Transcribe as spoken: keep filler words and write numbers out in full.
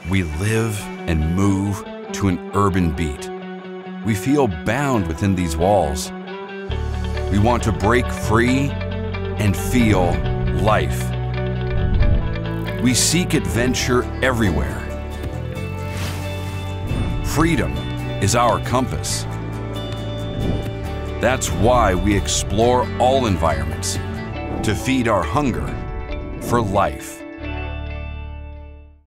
We live and move to an urban beat. We feel bound within these walls. We want to break free and feel life. We seek adventure everywhere. Freedom is our compass. That's why we explore all environments to feed our hunger for life.